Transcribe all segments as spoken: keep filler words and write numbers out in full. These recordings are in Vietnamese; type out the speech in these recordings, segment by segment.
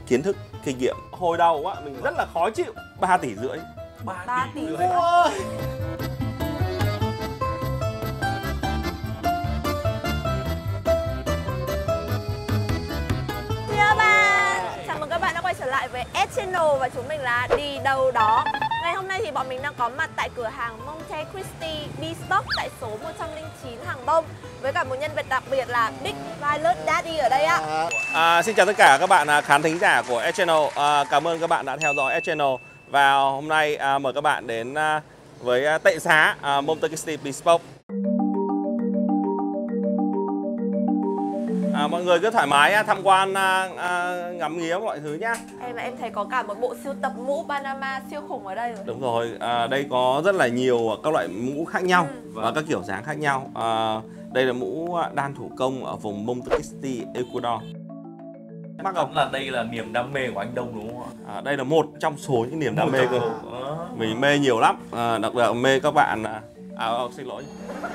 kiến thức, kinh nghiệm. Hồi đầu á mình rất là khó chịu. ba tỷ rưỡi. ba tỷ rưỡi. Chào bạn, chào mừng các bạn đã quay trở lại với S Channel và chúng mình là Đi Đâu Đó. Ngày hôm nay thì bọn mình đang có mặt tại cửa hàng Monte Cristi Bespoke tại số một trăm lẻ chín Hàng Bông với cả một nhân vật đặc biệt là Big Violet Daddy ở đây ạ. À, xin chào tất cả các bạn khán thính giả của S Channel. À, cảm ơn các bạn đã theo dõi S Channel. Và hôm nay à, mời các bạn đến à, với tệ xá à, Monte Cristi Bespoke. À, mọi người cứ thoải mái tham quan, à, à, ngắm nghía mọi thứ nhá. Em mà em thấy có cả một bộ sưu tập mũ Panama siêu khủng ở đây rồi. Đúng rồi, à, đây có rất là nhiều các loại mũ khác nhau ừ. và các kiểu dáng khác nhau. À, đây là mũ đan thủ công ở vùng Monte Cristi, Ecuador. Chắc chắn là đây là niềm đam mê của anh Đông đúng không ạ? À, đây là một trong số những niềm đam mê cơ. Mình mê nhiều lắm, à, đặc biệt mê các bạn. À, à xin lỗi.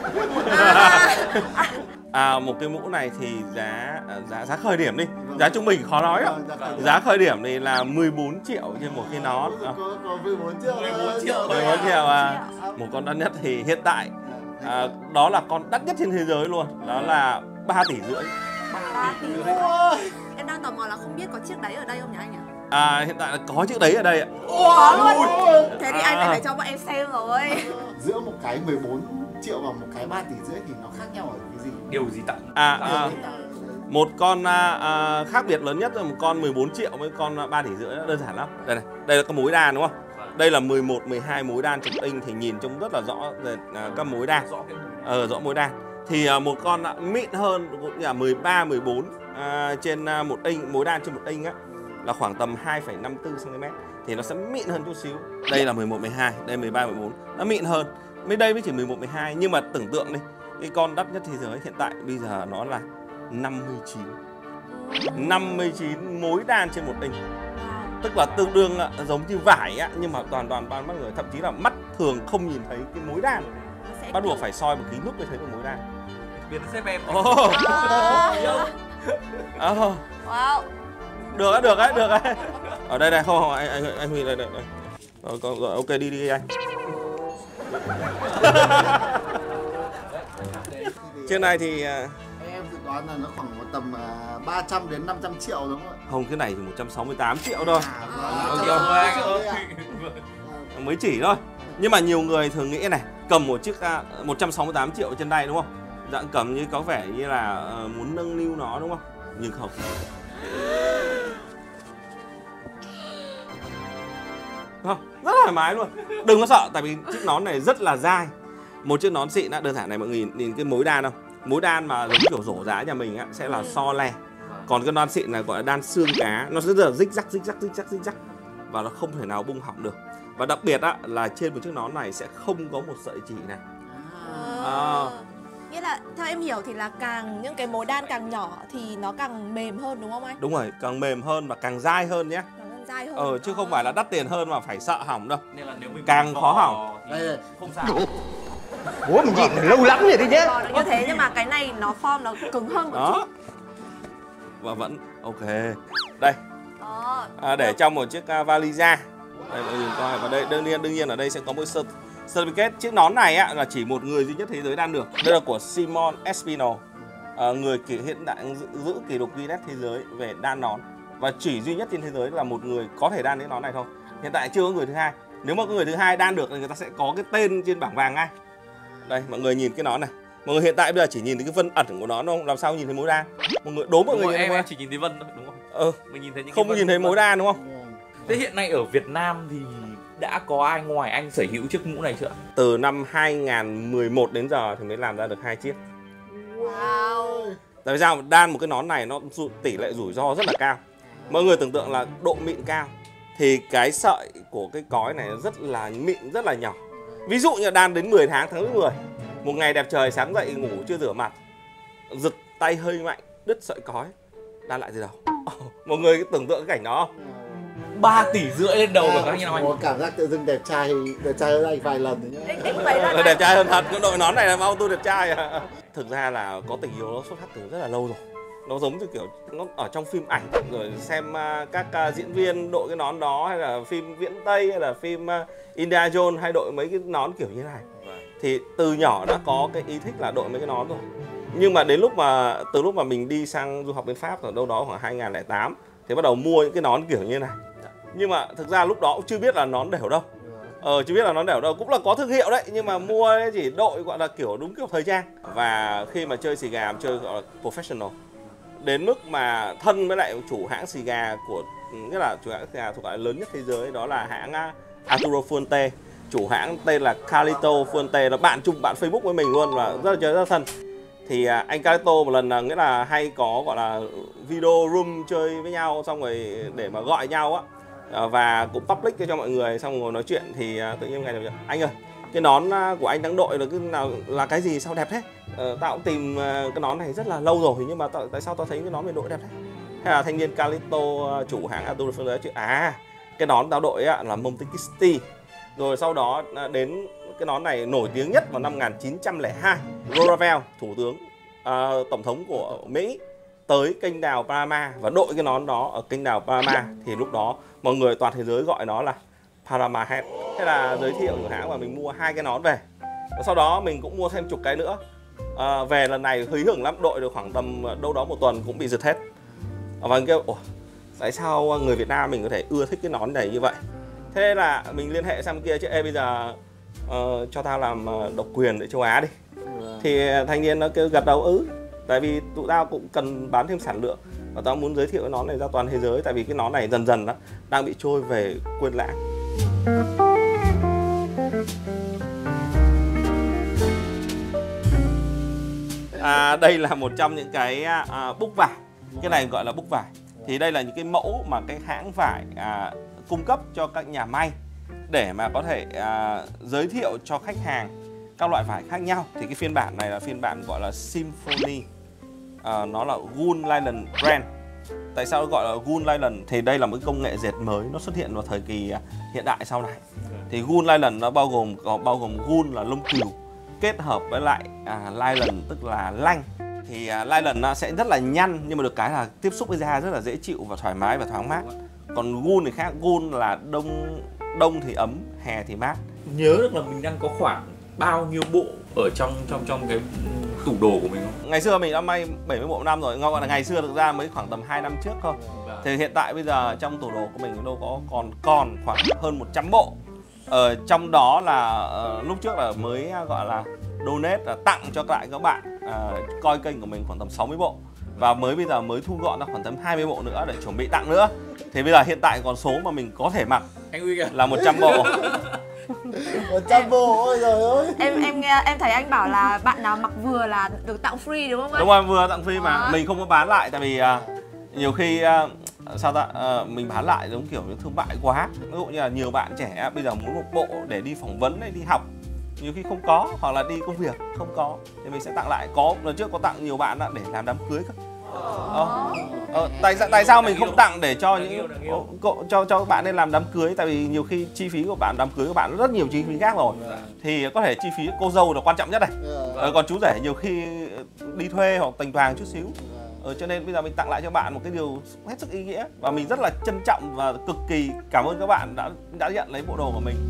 À, một cái mũ này thì giá giá giá khởi điểm đi, giá trung bình khó nói đâu. Giá khởi điểm thì là mười bốn triệu trên một cái nón. À, mười bốn triệu. mười bốn triệu à. Một con đắt nhất thì hiện tại à, đó là con đắt nhất trên thế giới luôn, đó là ba tỷ rưỡi. ba tỷ rưỡi. Em đang tò mò là không biết có chiếc đấy ở đây không nhỉ anh nhỉ? À, hiện tại là có chiếc đấy ở đây ạ. Có luôn. Thế thì anh phải cho bọn em xem rồi. Giữa một cái mười bốn triệu và một cái ba tỷ rưỡi thì nó khác nhau ở cái gì? Điều gì tặng? À, à một con à, khác biệt lớn nhất là một con mười bốn triệu với con ba tỷ rưỡi, đơn giản lắm. Đây này, đây là cái mối đan đúng không? Đây là mười một, mười hai mối đan chục inch thì nhìn trông rất là rõ về à, các mối đan. Ờ, rõ mối đan. Thì à, một con à, mịn hơn cũng là mười ba, mười bốn à, trên à, một inch, mối đan trên một inch á là khoảng tầm hai phẩy năm tư xăng-ti-mét thì nó sẽ mịn hơn chút xíu. Đây là mười một, mười hai, đây mười ba, mười bốn, nó mịn hơn. Bên đây mới chỉ mười một, mười hai, nhưng mà tưởng tượng đi, cái con đắt nhất thế giới hiện tại bây giờ nó là năm mươi chín. năm mươi chín mối đan trên một inch. Tức là tương đương giống như vải á, nhưng mà toàn toàn ban mắt người, thậm chí là mắt thường không nhìn thấy cái mối đan. Bắt buộc phải soi một kính lúp mới thấy được mối đan. Biến xếp em. Oh. Oh. Wow. Được á, được á, được á. Ở đây này, không, không anh anh anh Huy đây đây. đây. Rồi, rồi, rồi, ok đi đi anh. Trên này thì em dự đoán là nó khoảng một tầm ba trăm đến năm trăm triệu đúng không ạ? Không, cái này thì một trăm sáu mươi tám triệu thôi. À, vâng, mới chỉ thôi. Nhưng mà nhiều người thường nghĩ này, cầm một chiếc uh, một trăm sáu mươi tám triệu trên tay đúng không? Dạng cầm như có vẻ như là uh, muốn nâng niu nó đúng không? Nhưng không. Không, rất thoải mái luôn. Đừng có sợ, tại vì chiếc nón này rất là dai. Một chiếc nón xịn á, đơn giản này mọi người nhìn, nhìn cái mối đan không? Mối đan mà giống kiểu rổ giá nhà mình á sẽ là so le. Còn cái nón xịn này gọi là đan xương cá, nó rất là rích rắc rích rắc rích rắc rích rắc và nó không thể nào bung hỏng được. Và đặc biệt á là trên một chiếc nón này sẽ không có một sợi chỉ này. À. Nghĩa là theo em hiểu thì là càng những cái mối đan càng nhỏ thì nó càng mềm hơn đúng không anh? Đúng rồi, càng mềm hơn và càng dai hơn nhé. Càng dai hơn. Ờ, chứ không phải là đắt tiền hơn mà phải sợ hỏng đâu. Nên là nếu mình càng khó hỏng. Đây không sao. Ủa mình nhìn lâu lắm rồi đấy chứ. Như thế nhưng mà cái này nó form nó cứng hơn một đó. chút. Và vẫn ok. Đây. Đó. À, để trong một chiếc uh, vali da. Đây mọi người coi, và đây đương nhiên đương nhiên ở đây sẽ có một certificate. Chiếc nón này á là chỉ một người duy nhất thế giới đan được. Đây là của Simon Espino, à, người kỷ hiện đại giữ, giữ kỷ lục Guinness thế giới về đan nón, và chỉ duy nhất trên thế giới là một người có thể đan cái nón này thôi. Hiện tại chưa có người thứ hai. Nếu mà có người thứ hai đan được thì người ta sẽ có cái tên trên bảng vàng ngay. Đây mọi người nhìn cái nón này. Mọi người hiện tại bây giờ chỉ nhìn thấy cái vân ẩn của nó không? Làm sao nhìn thấy mối đan? Mọi người đố mọi người rồi, nhìn em, thấy em chỉ nhìn thấy vân thôi đúng không? Ừ. Mình nhìn thấy những không cái nhìn thấy mối đan đúng không? Thế hiện nay ở Việt Nam thì đã có ai ngoài anh sở hữu chiếc mũ này chưa? Từ năm hai nghìn mười một đến giờ thì mới làm ra được hai chiếc. Wow. Tại vì sao? Đan một cái nón này nó tỷ lệ rủi ro rất là cao. Mọi người tưởng tượng là độ mịn cao thì cái sợi của cái cói này rất là mịn, rất là nhỏ. Ví dụ như đan đến mười tháng tháng thứ mười, một ngày đẹp trời sáng dậy ngủ chưa rửa mặt, giật tay hơi mạnh, đứt sợi cói, đan lại từ đầu. Mọi người tưởng tượng cái cảnh đó không? ba tỷ rưỡi lên đầu của các anh có cảm giác tự dưng đẹp trai, đẹp trai hơn anh vài lần rồi nhá. Ít mấy lần. Đẹp trai hơn thật, cái đội nón này là bao tôi đẹp trai à. Thực ra là có tình yêu nó xuất phát từ rất là lâu rồi. Nó giống như kiểu nó ở trong phim ảnh, rồi xem uh, các uh, diễn viên đội cái nón đó, hay là phim viễn Tây, hay là phim uh, Indiana Jones hay đội mấy cái nón kiểu như này. Thì từ nhỏ đã có cái ý thích là đội mấy cái nón rồi. Nhưng mà đến lúc mà từ lúc mà mình đi sang du học bên Pháp ở đâu đó khoảng hai nghìn không trăm lẻ tám thì bắt đầu mua những cái nón kiểu như này. Nhưng mà thực ra lúc đó cũng chưa biết là nón đều đâu. Ờ, chưa biết là nón đều đâu, cũng là có thương hiệu đấy, nhưng mà mua chỉ đội gọi là kiểu đúng kiểu thời trang. Và khi mà chơi xì gà, chơi gọi là professional, đến mức mà thân với lại chủ hãng xì gà của, nghĩa là chủ hãng xì gà thuộc loại lớn nhất thế giới, đó là hãng Arturo Fuente. Chủ hãng tên là Carlito Fuente, là bạn chung bạn Facebook với mình luôn và rất là chơi rất là thân. Thì anh Carlito một lần là nghĩa là hay có gọi là video room chơi với nhau, xong rồi để mà gọi nhau á, và cũng public cho mọi người, xong rồi ngồi nói chuyện. Thì tự nhiên ngày này anh ơi, cái nón của anh đang đội là cái nào, là cái gì sao đẹp thế? Ờ, tao cũng tìm cái nón này rất là lâu rồi, nhưng mà tại sao tao thấy cái nón mình đội đẹp thế? Thế là thanh niên Carlito, chủ hãng Arturo Fuente chuyện à, cái nón tao đội là Monte Cristi. Rồi sau đó đến cái nón này nổi tiếng nhất vào năm một nghìn chín trăm lẻ hai, Roosevelt, thủ tướng uh, tổng thống của Mỹ, tới kênh đào Panama và đội cái nón đó ở kênh đào Panama. Thì lúc đó mọi người toàn thế giới gọi nó là Panama Hat. Thế là giới thiệu của hãng và mình mua hai cái nón về. Sau đó mình cũng mua thêm chục cái nữa. À, về lần này hí hửng lắm, đội được khoảng tầm đâu đó một tuần cũng bị giật hết. Và mình kêu ủa, tại sao người Việt Nam mình có thể ưa thích cái nón này như vậy? Thế là mình liên hệ sang kia chứ, ê bây giờ uh, cho tao làm độc quyền để châu Á đi. Thì thanh niên nó kêu gật đầu ứ, tại vì tụi tao cũng cần bán thêm sản lượng và tao muốn giới thiệu cái nón này ra toàn thế giới, tại vì cái nón này dần dần đó đang bị trôi về quên lãng. À, đây là một trong những cái à, búc vải, cái này gọi là búc vải. Thì đây là những cái mẫu mà cái hãng vải à, cung cấp cho các nhà may để mà có thể à, giới thiệu cho khách hàng các loại vải khác nhau. Thì cái phiên bản này là phiên bản gọi là Symphony, à, nó là Wool Nylon brand. Tại sao nó gọi là Wool Nylon? Thì đây là một công nghệ dệt mới, nó xuất hiện vào thời kỳ hiện đại sau này. Thì Wool Nylon nó bao gồm có bao gồm wool là lông cừu kết hợp với lại à, nylon tức là lanh. Thì à, nylon nó sẽ rất là nhăn, nhưng mà được cái là tiếp xúc với da rất là dễ chịu và thoải mái và thoáng mát. Còn wool thì khác, wool là đông đông thì ấm, hè thì mát. Nhớ được là mình đang có khoảng bao nhiêu bộ ở trong trong trong cái tủ đồ của mình không? Ngày xưa mình đã may bảy mươi bộ năm rồi, gọi là ngày xưa thực ra mới khoảng tầm hai năm trước thôi. Thì hiện tại bây giờ trong tủ đồ của mình đâu có còn còn khoảng hơn một trăm bộ. Ở trong đó là uh, lúc trước là mới gọi là donate, là tặng cho lại các bạn uh, coi kênh của mình khoảng tầm sáu mươi bộ. Và mới bây giờ mới thu gọn ra khoảng tầm hai mươi bộ nữa để chuẩn bị tặng nữa. Thì bây giờ hiện tại còn số mà mình có thể mặc anh Uy kìa là một trăm bộ. một trăm bộ, ôi trời ơi. Em em em thấy anh bảo là bạn nào mặc vừa là được tặng free đúng không anh? Đúng rồi, vừa tặng free mà. À. Mình không có bán lại tại vì uh, nhiều khi uh, sao ta uh, mình bán lại giống kiểu như thương mại quá. Ví dụ như là nhiều bạn trẻ bây giờ muốn một bộ để đi phỏng vấn hay đi học, nhiều khi không có, hoặc là đi công việc không có, thì mình sẽ tặng lại. Có lần trước có tặng nhiều bạn để làm đám cưới cơ. Ờ, ờ, tại sao tại sao mình không tặng để cho những cho cho cho các bạn nên làm đám cưới? Tại vì nhiều khi chi phí của bạn đám cưới của bạn rất nhiều chi phí khác rồi, thì có thể chi phí cô dâu là quan trọng nhất này. Ờ, còn chú rể nhiều khi đi thuê hoặc tình đoàn chút xíu. Ờ, cho nên bây giờ mình tặng lại cho bạn một cái điều hết sức ý nghĩa và mình rất là trân trọng và cực kỳ cảm ơn các bạn đã đã nhận lấy bộ đồ của mình.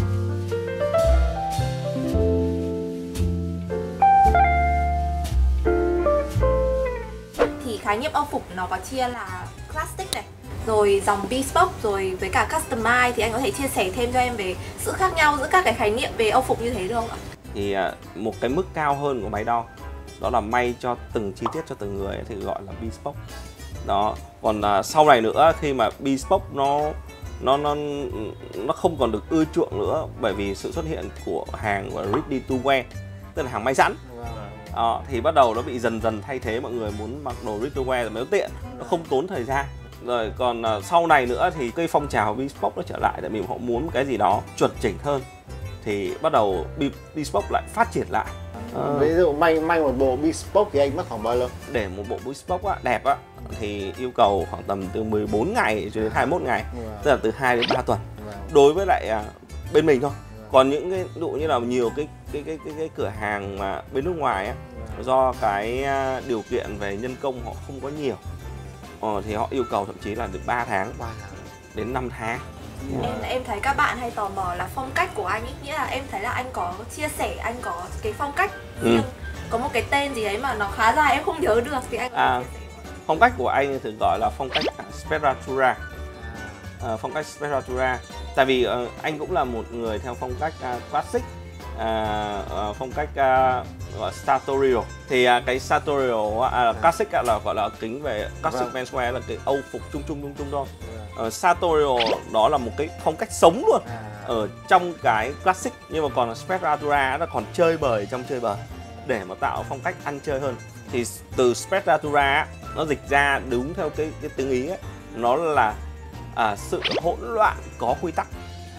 Thì khái niệm âu phục nó có chia là classic này, rồi dòng bespoke, rồi với cả customize. Thì anh có thể chia sẻ thêm cho em về sự khác nhau giữa các cái khái niệm về âu phục như thế được không ạ? Thì một cái mức cao hơn của máy đo đó là may cho từng chi tiết cho từng người thì gọi là bespoke. Đó. Còn uh, sau này nữa khi mà bespoke nó nó nó nó không còn được ưa chuộng nữa bởi vì sự xuất hiện của hàng gọi là ready to wear, tức là hàng may sẵn. Đó, thì bắt đầu nó bị dần dần thay thế, mọi người muốn mặc đồ ready to wear rồi mới tiện, nó không tốn thời gian. Rồi còn uh, sau này nữa thì cái phong trào bespoke nó trở lại tại vì họ muốn cái gì đó chuẩn chỉnh hơn, thì bắt đầu bespoke lại phát triển lại. À. Ví dụ may may một bộ bespoke thì anh mất khoảng bao lâu? Để một bộ bespoke á, đẹp á thì yêu cầu khoảng tầm từ mười bốn ngày cho đến hai mươi mốt ngày, wow. Tức là từ hai đến ba tuần, wow. Đối với lại à, bên mình thôi. Wow. Còn những cái ví dụ như là nhiều cái cái cái cái, cái cửa hàng mà bên nước ngoài á, wow. do cái điều kiện về nhân công họ không có nhiều, ờ, thì họ yêu cầu thậm chí là từ ba tháng đến năm tháng. Em em thấy các bạn hay tò mò là phong cách của anh ấy, nghĩa là em thấy là anh có chia sẻ, anh có cái phong cách riêng, ừ. có một cái tên gì đấy mà nó khá dài em không nhớ được thì anh có à, chia sẻ. Phong cách của anh thì gọi là phong cách Sperratura. À, phong cách Sperratura. Tại vì uh, anh cũng là một người theo phong cách uh, classic, uh, uh, phong cách uh, gọi sartorial. Thì uh, cái sartorial uh, à, classic uh, là gọi là kính về classic vâng. menswear là cái âu phục chung chung chung chung thôi. Uh, sartorial đó là một cái phong cách sống luôn ở trong cái classic, nhưng mà còn Sperratura nó còn chơi bời trong chơi bời để mà tạo phong cách ăn chơi hơn. Thì từ Sperratura nó dịch ra đúng theo cái, cái tiếng Ý ấy, nó là à, sự hỗn loạn có quy tắc.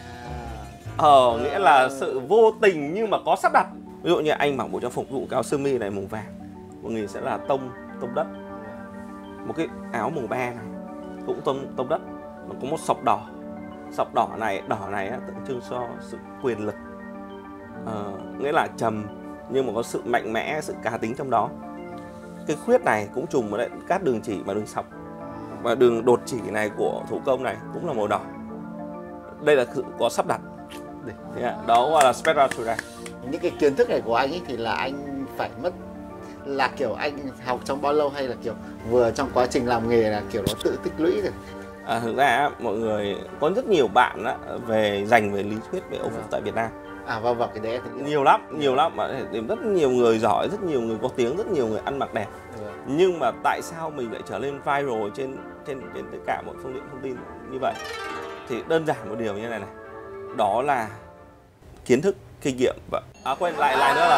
Ờ, nghĩa là sự vô tình nhưng mà có sắp đặt. Ví dụ như anh mặc bộ trang phục dụ cao sơ mi này màu vàng, một người sẽ là tông tông đất. Một cái áo màu be này cũng tông tông đất, nó có một sọc đỏ. Sọc đỏ này đỏ này tượng trưng cho sự quyền lực. Ờ, nghĩa là trầm nhưng mà có sự mạnh mẽ, sự cá tính trong đó. Cái khuyết này cũng trùng với các đường chỉ và đường sọc, và đường đột chỉ này của thủ công này cũng là màu đỏ. Đây là sự có sắp đặt. Yeah, đó gọi là Sperratura. Những cái kiến thức này của anh ấy thì là anh phải mất là kiểu anh học trong bao lâu, hay là kiểu vừa trong quá trình làm nghề là kiểu nó tự tích lũy rồi? À, thực ra mọi người có rất nhiều bạn á, về dành về lý thuyết về Âu phục tại Việt Nam. À vâng vâng, cái đấy thì nhiều lắm, nhiều lắm, bạn thể tìm rất nhiều người giỏi, rất nhiều người có tiếng, rất nhiều người ăn mặc đẹp. Ừ. Nhưng mà tại sao mình lại trở lên viral trên trên trên tất cả mọi phương tiện thông tin như vậy? Thì đơn giản một điều như này này, đó là kiến thức, kinh nghiệm và à quên lại lại nữa là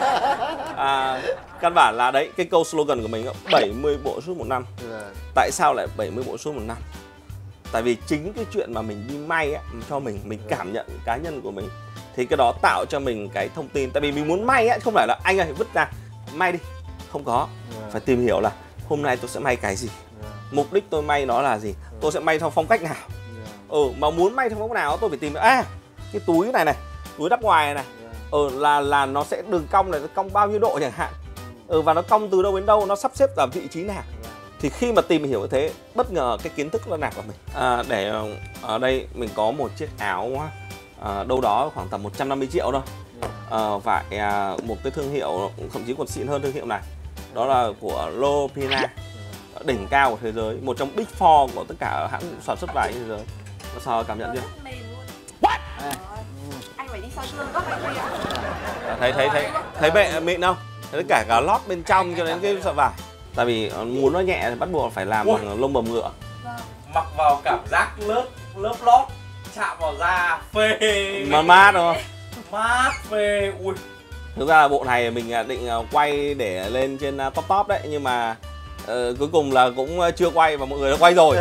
à, căn bản là đấy cái câu slogan của mình bảy mươi bộ suit một năm. Ừ. Tại sao lại bảy mươi bộ suit một năm? Tại vì chính cái chuyện mà mình đi may á, cho mình mình cảm nhận cá nhân của mình, thì cái đó tạo cho mình cái thông tin. Tại vì mình muốn may á, không phải là anh ơi vứt ra may đi, không có. Yeah. Phải tìm hiểu là hôm nay tôi sẽ may cái gì, yeah. mục đích tôi may nó là gì, yeah. tôi sẽ may theo phong cách nào. Yeah. Ừ, mà muốn may theo phong cách nào tôi phải tìm à cái túi này này, túi đắp ngoài này này, yeah. ừ, là là nó sẽ đường cong này, nó cong bao nhiêu độ chẳng hạn, ừ, và nó cong từ đâu đến đâu, nó sắp xếp ở vị trí nào. Yeah. Thì khi mà tìm hiểu như thế, bất ngờ cái kiến thức nó nạp vào mình. À, để ở đây mình có một chiếc áo à, đâu đó khoảng tầm một trăm năm mươi triệu thôi. À, và à, một cái thương hiệu thậm chí còn xịn hơn thương hiệu này. Đó là của Lopina, đỉnh cao của thế giới, một trong Big Four của tất cả hãng sản xuất vải thế giới. Nó sao cảm nhận chưa? What? À. Anh phải đi soi gương góc anh đi ạ. Thấy thấy thấy thấy mẹ mịn không? Thấy cả cả lót bên trong cho đến cái sợi vải. Tại vì muốn nó nhẹ thì bắt buộc phải làm bằng lông bầm ngựa. Mặc vào cảm giác lớp lớp lót chạm vào da phê. Mà mát đúng không? Mát phê. Ui. Thực ra là bộ này mình định quay để lên trên top top đấy, nhưng mà uh, cuối cùng là cũng chưa quay và mọi người đã quay rồi.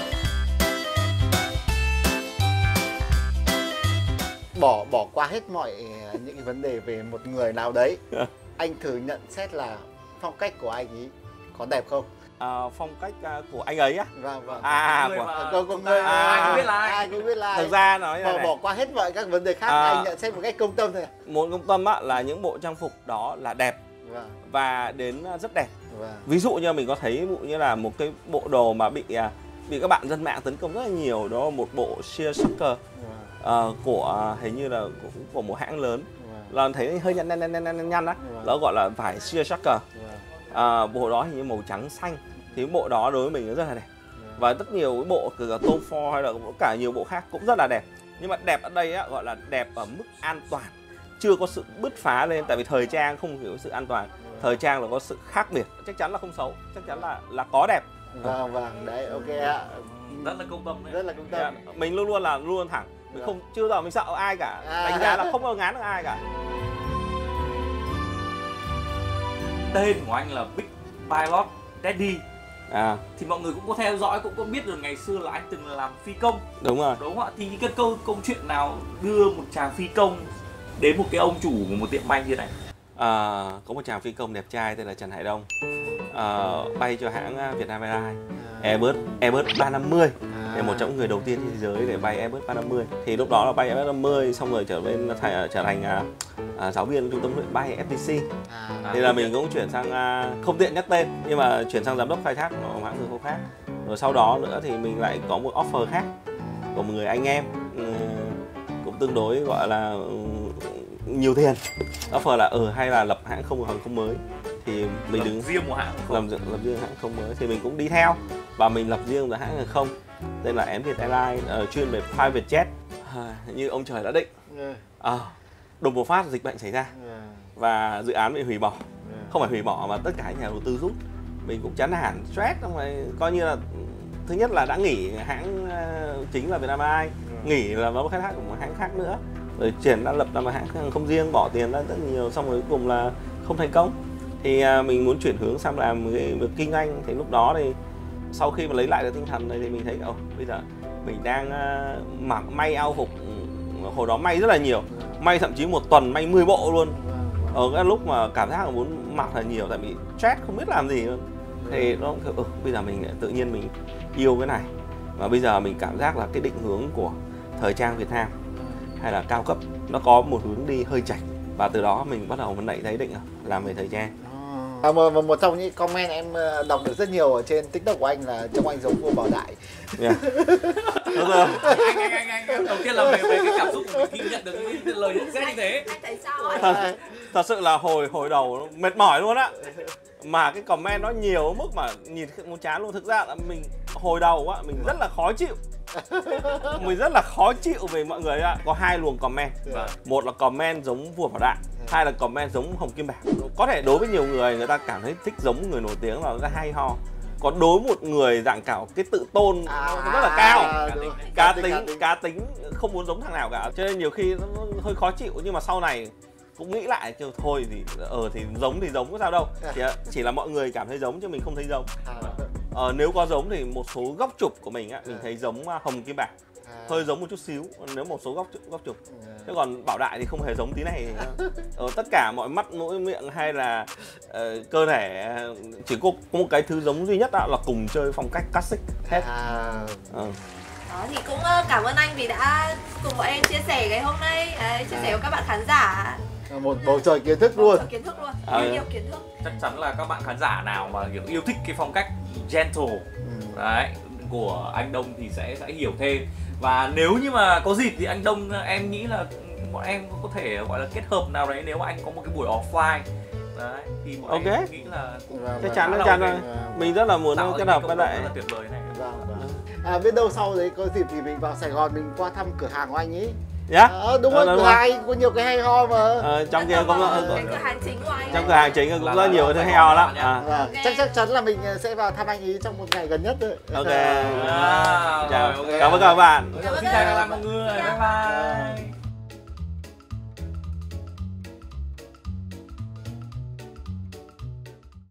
bỏ bỏ qua hết mọi những cái vấn đề về một người nào đấy, anh thử nhận xét là phong cách của anh ấy có đẹp không? À, phong cách uh, của anh ấy á? Vâng vâng. À, người của mà... có, có người à, ai cũng biết là ai cũng biết là thực ra nói bỏ, này, bỏ qua hết mọi các vấn đề khác, à, anh nhận xét một cách công tâm thôi. Một công tâm á là những bộ trang phục đó là đẹp. Vâng. Và đến rất đẹp. Vâng. Ví dụ như mình có thấy ví dụ như là một cái bộ đồ mà bị bị các bạn dân mạng tấn công rất là nhiều, đó là một bộ shearsucker vâng. uh, của hình như là của, của một hãng lớn. Vâng. Là thấy hơi nhăn nhăn nhăn nhăn nhăn đó. Vâng. Đó gọi là vải shearsucker. Vâng. Uh, bộ đó hình như màu trắng xanh. Thì bộ đó đối với mình rất là đẹp. Yeah. Và rất nhiều cái bộ từ Tom Ford hay là cả nhiều bộ khác cũng rất là đẹp. Nhưng mà đẹp ở đây á, gọi là đẹp ở mức an toàn, chưa có sự bứt phá lên. Tại vì thời trang không hiểu sự an toàn, yeah. thời trang là có sự khác biệt. Chắc chắn là không xấu, chắc chắn là là có đẹp. Vâng vâng, đấy ok ạ. Rất là công tâm đấy. Rất là công tâm. Yeah. Mình luôn luôn là luôn luôn thẳng, mình yeah. không chưa bao giờ mình sợ ai cả. À. Đánh giá là không bao ngán được ai cả. Tên của anh là Big Pilot Daddy. À. Thì mọi người cũng có theo dõi, cũng có biết được ngày xưa là anh từng làm phi công. Đúng rồi. Đúng không ạ? Thì cái câu câu chuyện nào đưa một chàng phi công đến một cái ông chủ của một tiệm may như này? À, có một chàng phi công đẹp trai tên là Trần Hải Đông, à, bay cho hãng Vietnam Airlines, Airbus Airbus ba năm mươi. Thì một trong những người đầu tiên trên thế giới để bay Airbus ba trăm năm mươi. Thì lúc đó là bay Airbus ba trăm năm mươi xong rồi trở bên thành trở thành à, à, giáo viên trung tâm luyện bay ép pê xê. À. Thì là mình cũng chuyển sang à, không tiện nhắc tên nhưng mà chuyển sang giám đốc khai thác của hãng hàng không khác. Rồi sau đó nữa thì mình lại có một offer khác của một người anh em cũng tương đối gọi là nhiều tiền. Offer là ừ hay là lập hãng không hàng không mới. Thì mình đứng riêng một hãng làm lập riêng hãng không mới thì mình cũng đi theo và mình lập riêng một hãng hàng không tên là Em Việt Airlines, uh, chuyên về private jet. À, như ông trời đã định. À, đùng một phát dịch bệnh xảy ra và dự án bị hủy bỏ. Không phải hủy bỏ mà tất cả nhà đầu tư rút. Mình cũng chán nản, stress, xong rồi coi như là thứ nhất là đã nghỉ hãng uh, chính là Vietnam Airlines, nghỉ là nó khai thác của một hãng khác nữa, rồi chuyển ra lập ra một hãng hàng không riêng, bỏ tiền ra rất nhiều, xong rồi cuối cùng là không thành công. Thì uh, mình muốn chuyển hướng sang làm cái việc kinh doanh. Thì lúc đó thì sau khi mà lấy lại được tinh thần này thì mình thấy ồ, bây giờ mình đang uh, mặc may áo phục, hồi đó may rất là nhiều, may thậm chí một tuần may mười bộ luôn. Ở cái lúc mà cảm giác là muốn mặc là nhiều tại vì stress không biết làm gì luôn. Thì nó kiểu, ừ, bây giờ mình tự nhiên mình yêu cái này và bây giờ mình cảm giác là cái định hướng của thời trang Việt Nam hay là cao cấp nó có một hướng đi hơi chạch và từ đó mình bắt đầu mình nảy thấy định làm về thời trang. À, một, một trong những comment em đọc được rất nhiều ở trên TikTok của anh là trông anh giống vua Bảo Đại. Yeah. Đúng rồi. Anh, anh, anh, anh, anh, đầu tiên là về, về cái cảm xúc của mình khi nhận được cái lời nhận xét như thế. Anh thấy sao anh? Thật, thật sự là hồi hồi đầu mệt mỏi luôn á. Mà cái comment nó nhiều mức mà nhìn muốn chán luôn. Thực ra là mình hồi đầu á mình rất là khó chịu. Mình rất là khó chịu về mọi người ạ. Có hai luồng comment. Một là comment giống vua Bảo Đại, hai là comment giống Hồng Kim Bảo. Có thể đối với nhiều người người ta cảm thấy thích giống người nổi tiếng là nó hay ho. Còn đối một người dạng cảo cái tự tôn à, rất là cao, à, cá tính, cá tính cá tính không muốn giống thằng nào cả, cho nên nhiều khi nó hơi khó chịu. Nhưng mà sau này cũng nghĩ lại kêu thôi thì ờ thì giống thì giống có sao đâu, chỉ, chỉ là mọi người cảm thấy giống chứ mình không thấy giống. Ờ, nếu có giống thì một số góc chụp của mình á mình thấy giống Hồng Kim Bảo, hơi giống một chút xíu nếu một số góc góc chụp, chứ còn Bảo Đại thì không hề giống tí này. Ở tất cả mọi mắt mũi miệng hay là uh, cơ thể chỉ có, có một cái thứ giống duy nhất đó là cùng chơi phong cách classic hết. À. Ừ. Đó thì cũng cảm ơn anh vì đã cùng bọn em chia sẻ ngày hôm nay. Đấy, chia sẻ với các bạn khán giả một bầu trời kiến thức luôn. Bầu trời kiến thức luôn. À, nhiều kiến thức. Chắc chắn là các bạn khán giả nào mà kiểu yêu thích cái phong cách gentle ừ. đấy của anh Đông thì sẽ sẽ hiểu thêm. Và nếu như mà có dịp thì anh Đông em nghĩ là bọn em có thể gọi là kết hợp nào đấy nếu mà anh có một cái buổi offline đấy thì bọn okay. em nghĩ là chắc chắn chắc chắn rồi. Mình rất là muốn kết hợp với lại rất là tuyệt vời này. Vâng, vâng. À, biết đâu sau đấy có dịp thì mình vào Sài Gòn mình qua thăm cửa hàng của anh ấy. Yeah. À, đúng rồi, cửa hàng anh có nhiều cái hay ho mà. Ờ, trong kia cũng có cái cửa hàng chính của anh. Trong cửa hàng chính cũng rất nhiều thứ hay ho lắm. À. À, chắc chắc chắn là mình sẽ vào thăm anh ấy trong một ngày gần nhất thôi. Ok. À, chào. rồi, okay. Cảm ơn các bạn. Xin chào các bạn mọi người. Bye bye.